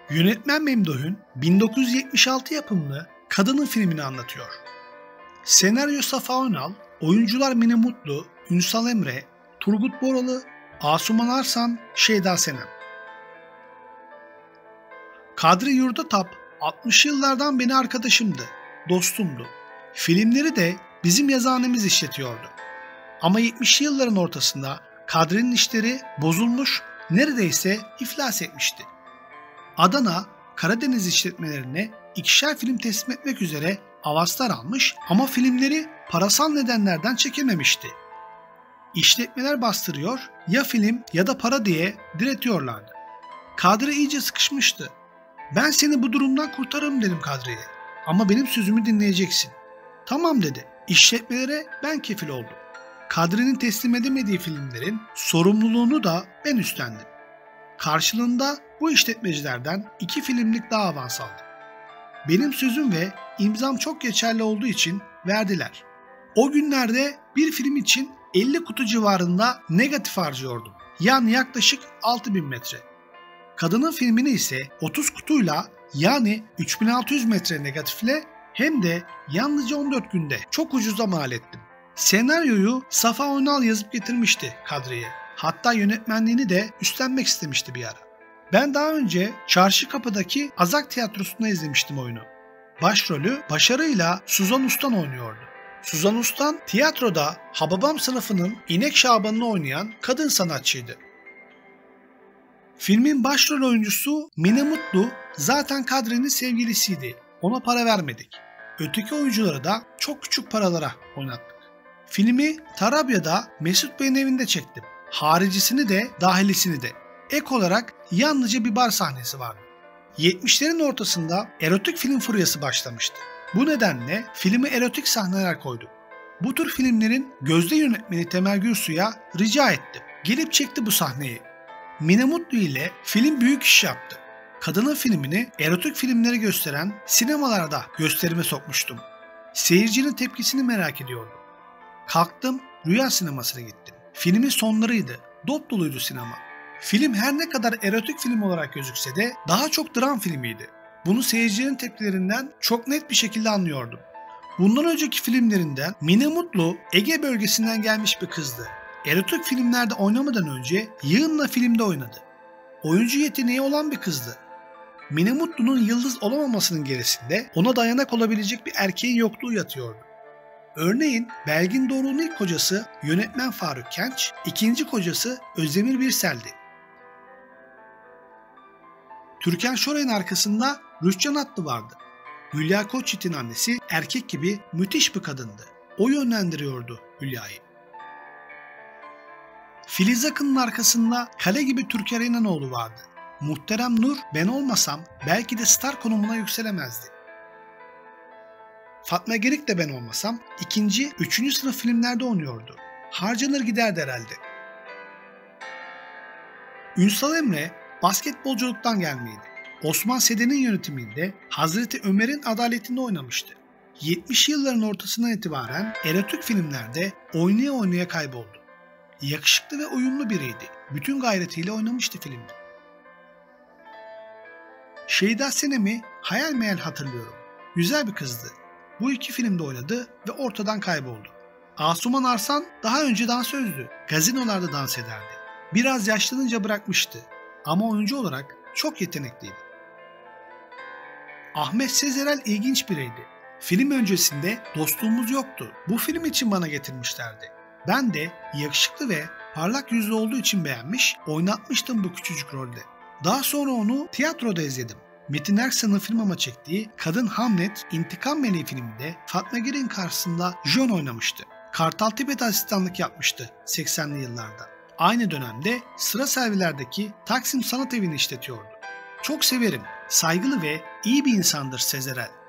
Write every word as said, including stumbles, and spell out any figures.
Yönetmen Memduh'un bin dokuz yüz yetmiş altı yapımlı Kadının filmini anlatıyor. Senaryo Safa Önal, oyuncular Mine Mutlu, Ünsal Emre, Turgut Boralı, Asuman Arsan, Şeyda Senem. Kadri Yurdatap altmışlı yıllardan beri arkadaşımdı, dostumdu. Filmleri de bizim yazıhanemiz işletiyordu. Ama yetmişli yılların ortasında Kadri'nin işleri bozulmuş, neredeyse iflas etmişti. Adana, Karadeniz işletmelerine ikişer film teslim etmek üzere avazlar almış ama filmleri parasal nedenlerden çekememişti. İşletmeler bastırıyor, ya film ya da para diye diretiyorlardı. Kadri iyice sıkışmıştı. Ben seni bu durumdan kurtarırım dedim Kadri'ye. Ama benim sözümü dinleyeceksin. Tamam dedi. İşletmelere ben kefil oldum. Kadri'nin teslim edemediği filmlerin sorumluluğunu da ben üstlendim. Karşılığında bu işletmecilerden iki filmlik daha avans aldım. Benim sözüm ve imzam çok geçerli olduğu için verdiler. O günlerde bir film için elli kutu civarında negatif harcıyordum. Yani yaklaşık altı bin metre. Kadının filmini ise otuz kutuyla yani üç bin altı yüz metre negatifle hem de yalnızca on dört günde çok ucuza mal ettim. Senaryoyu Safa Önal yazıp getirmişti Kadri'ye. Hatta yönetmenliğini de üstlenmek istemişti bir ara. Ben daha önce Çarşı Kapı'daki Azak Tiyatrosu'nda izlemiştim oyunu. Başrolü başarıyla Suzan Ustan oynuyordu. Suzan Ustan tiyatroda Hababam sınıfının İnek Şaban'ını oynayan kadın sanatçıydı. Filmin başrol oyuncusu Mine Mutlu zaten Kadri'nin sevgilisiydi. Ona para vermedik. Öteki oyuncuları da çok küçük paralara oynattık. Filmi Tarabya'da Mesut Bey'in evinde çektim. Haricisini de dahilisini de. Ek olarak yalnızca bir bar sahnesi vardı. yetmişlerin ortasında erotik film furyası başlamıştı. Bu nedenle filme erotik sahneler koyduk. Bu tür filmlerin gözde yönetmeni Temel Gürsu'ya rica ettim. Gelip çekti bu sahneyi. Mine Mutlu ile film büyük iş yaptı. Kadının filmini erotik filmleri gösteren sinemalarda gösterime sokmuştum. Seyircinin tepkisini merak ediyordum. Kalktım, Rüya sinemasına gittim. Filmin sonlarıydı. Dop doluydu sinema. Film her ne kadar erotik film olarak gözükse de daha çok dram filmiydi. Bunu seyircilerin tepkilerinden çok net bir şekilde anlıyordum. Bundan önceki filmlerinden Mine Mutlu Ege bölgesinden gelmiş bir kızdı. Erotik filmlerde oynamadan önce Yığın'la filmde oynadı. Oyuncu yeteneği olan bir kızdı. Mine Mutlu'nun yıldız olamamasının gerisinde ona dayanak olabilecek bir erkeğin yokluğu yatıyordu. Örneğin Belgin Doruk'un ilk kocası yönetmen Faruk Kenç, ikinci kocası Özdemir Birsel'di. Türkan Şoray'ın arkasında Rüçhan Atlı vardı. Hülya Koçyiğit'in annesi erkek gibi müthiş bir kadındı. O yönlendiriyordu Hülya'yı. Filiz Akın'ın arkasında kale gibi Türker İnanoğlu vardı. Muhterem Nur ben olmasam belki de star konumuna yükselemezdi. Fatma Girik de ben olmasam ikinci, üçüncü sınıf filmlerde oynuyordu. Harcanır giderdi herhalde. Ünsal Emre basketbolculuktan gelmeydi. Osman Seden'in yönetiminde Hazreti Ömer'in Adaletinde oynamıştı. yetmişli yılların ortasından itibaren erotik filmlerde oynaya oynaya kayboldu. Yakışıklı ve uyumlu biriydi. Bütün gayretiyle oynamıştı filmde. Şeyda Senem'i hayal meyal hatırlıyorum. Güzel bir kızdı. Bu iki filmde oynadı ve ortadan kayboldu. Asuman Arsan daha önce dansözdü. Gazinolarda dans ederdi. Biraz yaşlanınca bırakmıştı. Ama oyuncu olarak çok yetenekliydi. Ahmet Sezerel ilginç biriydi. Film öncesinde dostluğumuz yoktu. Bu film için bana getirmişlerdi. Ben de yakışıklı ve parlak yüzlü olduğu için beğenmiş, oynatmıştım bu küçücük rolde. Daha sonra onu tiyatroda izledim. Metin Erksan'ın filmama çektiği Kadın Hamlet, İntikam Meleği filminde Fatma Girik'in karşısında Jön oynamıştı. Kartal Tibet asistanlık yapmıştı seksenli yıllarda. Aynı dönemde Sıra Serviler'deki Taksim Sanat Evi'ni işletiyordu. Çok severim, saygılı ve iyi bir insandır Sezerel.